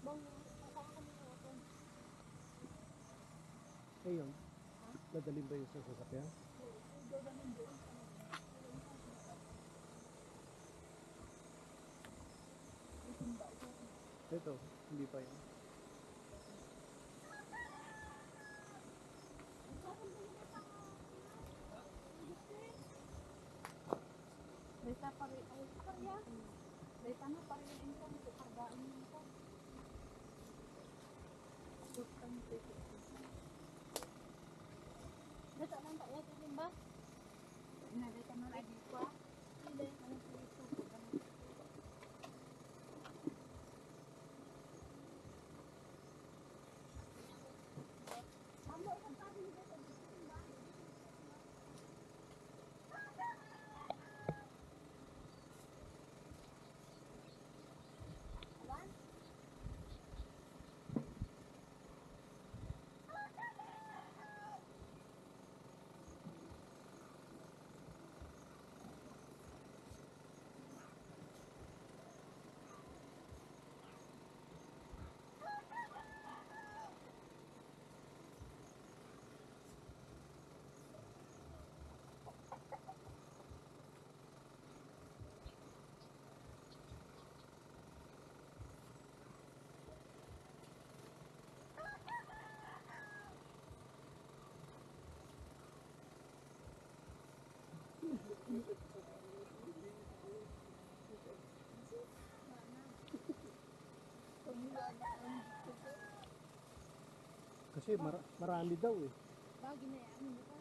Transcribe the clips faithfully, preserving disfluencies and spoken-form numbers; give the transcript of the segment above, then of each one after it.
Ayun. Dadalhin ba yung sa sasakyan? Ito, hindi pa yan. Data pa rin, ay, karya. Data na pa rin yung income ko, kargaan yung income. Data lang tayo, din ba? Na, data na lang dito ah. Hindi, anong dito ko, ganun. Mamo, isang sabi nito sa dito, ba? Alan? Kasi mar marami daw eh. Bagi na yan, ano ba?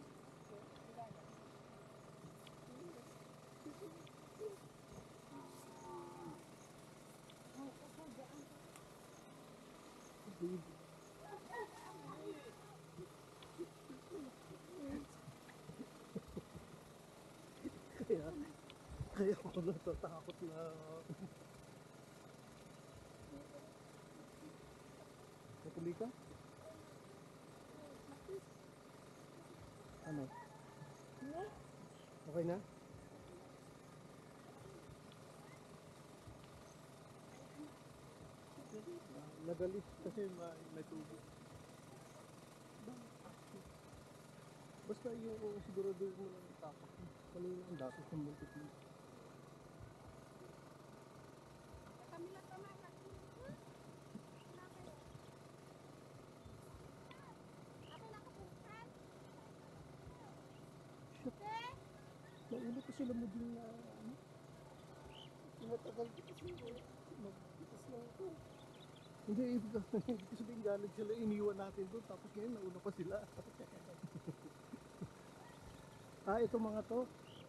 Kaya, kaya ako natatakot na. Natuloy ka? Ano? Okay na? Nagalis kasi may, may tubig. Basta yung sigurado mo lang tapak. Kanina ang dapat ng multi dito. Kami lang tama na. Nauna ko sila mo din na ano? Tinatagal ko kasi magbitas lang ito. Hindi, ibig ko sabihin galing sila, iniwan natin doon, tapos ngayon nauna pa sila. Ah, ito mga to.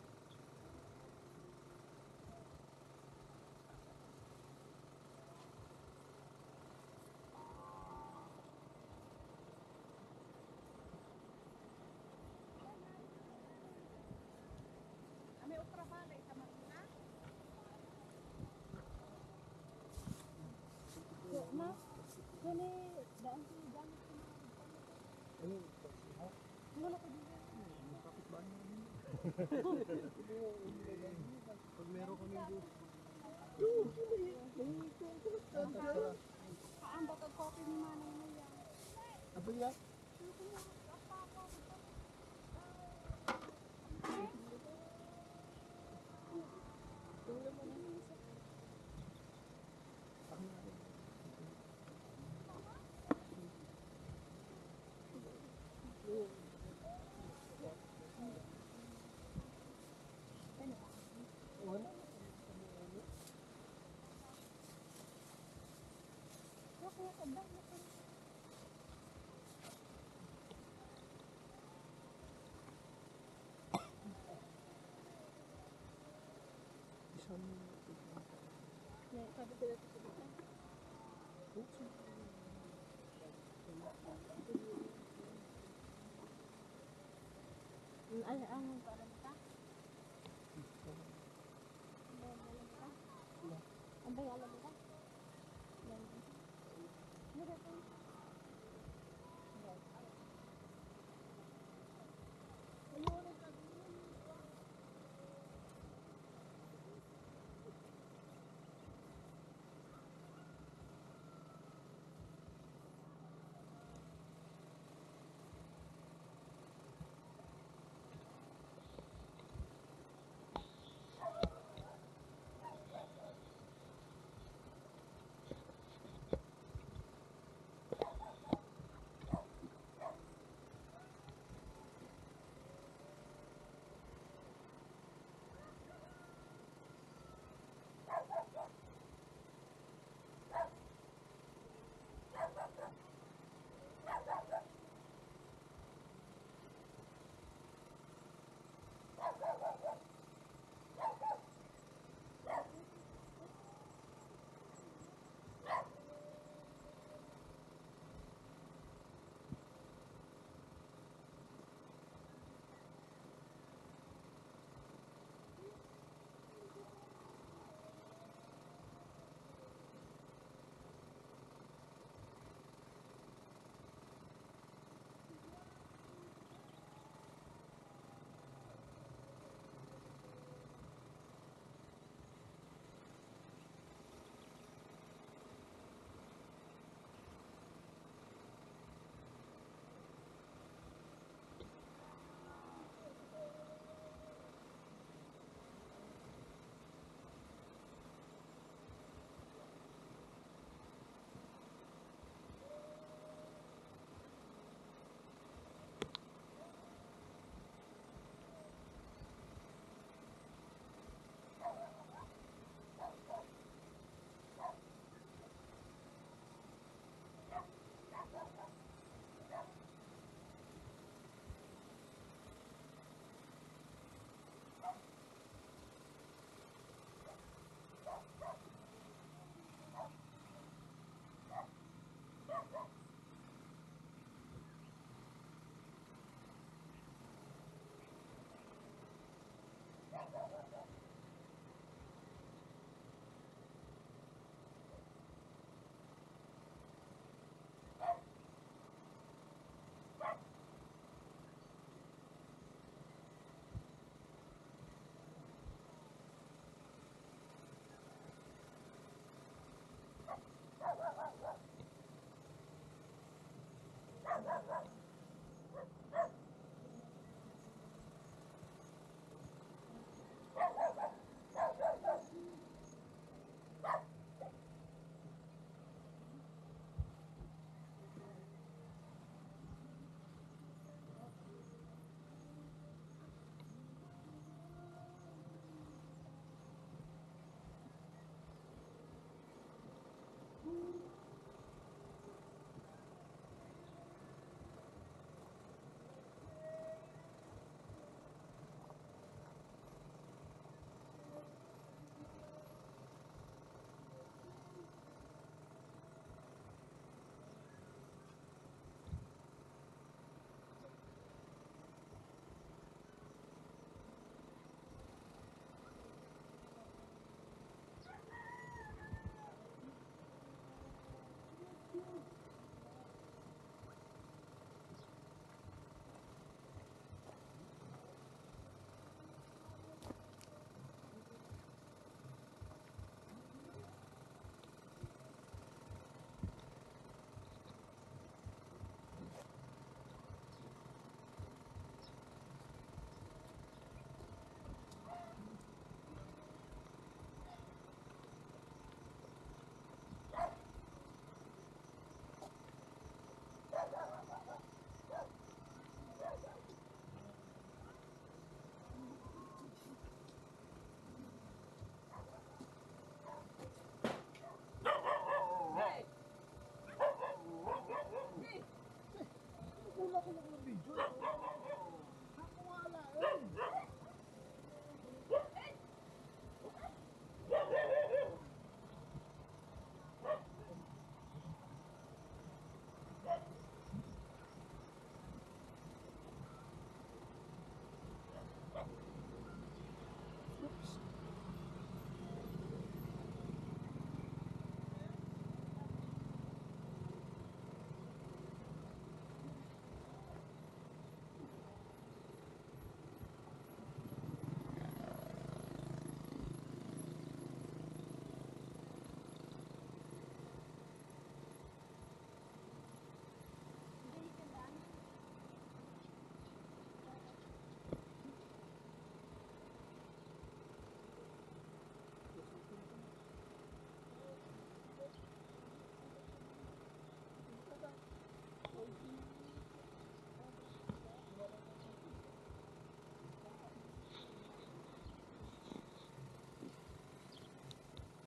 May otra bala, isa marina. So, na, kani, daan si daan si Ano yung pagsihaw? wala ko dito. Yung kapitbahay namin. Pag meron kami doon. Yung, yung, Kaan ba kag-copy ni manay na yan? Aba yan? Wala. Kaya kadang na ka. Isang Ngayon, sabi ko dito sa dito. Ay, ang parang ka? Ang bay alam mo ka? Mira ko. Ayun, ka. ko lang